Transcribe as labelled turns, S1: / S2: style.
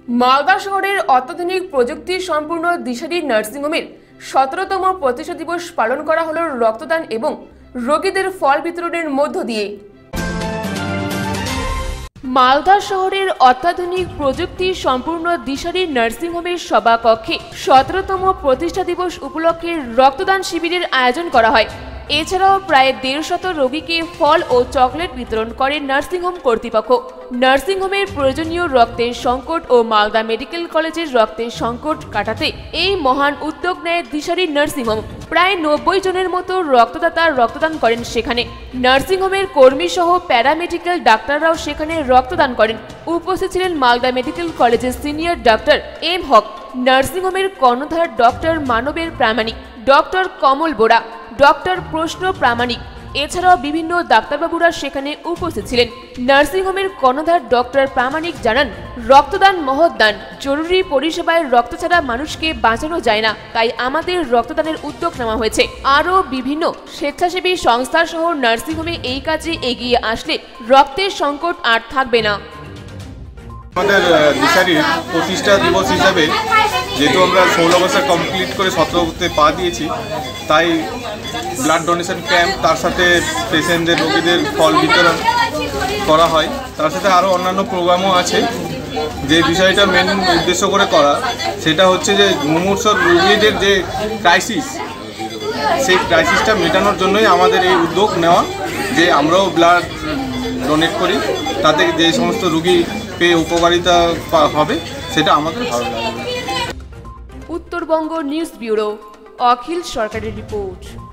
S1: মালদা শহরের অত্যাধুনিক প্রযুক্তি সম্পূর্ণ দিশারি নার্সিংহোমের 17তম প্রতিষ্ঠা দিবস পালন করা হলো রক্তদান এবং রোগীদের ফল বিতরণের মধ্য দিয়ে। মালদা শহরের অত্যাধুনিক প্রযুক্তি সম্পূর্ণ দিশারি নার্সিংহোমের সভাকক্ষে 17তম প্রতিষ্ঠা দিবস উপলক্ষে রক্তদান শিবিরের আয়োজন করা হয়। এছাড়াও প্রায় 150 রোগীকে ফল ও চকলেট বিতরণ করে নার্সিংহোম কর্তৃপক্ষ। নার্সিংহোমের প্রয়োজনীয় রক্তের সংকট ও মালদা মেডিকেল কলেজের রক্তের সংকট কাটাতে এই মহান উদ্যোগ নেয় দিশারি নার্সিংহোম। প্রায় 90 জনের মতো রক্তদাতা রক্তদান করেন সেখানে। নার্সিংহোমের কর্মী সহ প্যারামেডিক্যাল ডাক্তাররাও সেখানে রক্তদান করেন। উপস্থিত ছিলেন মালদা মেডিকেল কলেজের সিনিয়র ডাক্তার এম হক, নার্সিংহোমের কর্ণধার ডক্টর মানবের প্রামাণিক, ডক্টর কমল বোরা, ডক্টর প্রশ্ন প্রামাণিক। এছাড়াও বিভিন্ন ডাক্তারবাবুরা সেখানে উপস্থিত ছিলেন। নার্সিংহোমের কর্ণধার ডক্টর প্রামাণিক জানান, রক্তদান মহৎ দান। জরুরি পরিষেবায় রক্ত ছাড়া মানুষকে বাঁচানো যায় না, তাই আমাদের রক্তদানের উদ্যোগ নেওয়া হয়েছে। আরও বিভিন্ন স্বেচ্ছাসেবী সংস্থা সহ নার্সিংহোমে এই কাজে এগিয়ে আসলে রক্তের সংকট আর থাকবে না।
S2: আমাদের দিশারির প্রতিষ্ঠা দিবস হিসাবে যেহেতু আমরা 16 বছর কমপ্লিট করে 17তে পা দিয়েছি, তাই ব্লাড ডোনেশন ক্যাম্প, তার সাথে পেশেন্টদের রোগীদের ফল বিতরণ করা হয়। তার সাথে আরও অন্যান্য প্রোগ্রামও আছে। যে বিষয়টা মেন উদ্দেশ্য করে করা সেটা হচ্ছে যে মুমূর্ষ রোগীদের যে ক্রাইসিস, সেই ক্রাইসিসটা মেটানোর জন্যই আমাদের এই উদ্যোগ নেওয়া, যে আমরাও ব্লাড ডোনেট করি, তাতে যে সমস্ত রোগী পেয়ে উপকারিতা হবে সেটা আমাদের ভালো লাগবে।
S1: উত্তরবঙ্গ নিউজ ব্যুরো, অখিল সরকারের রিপোর্ট।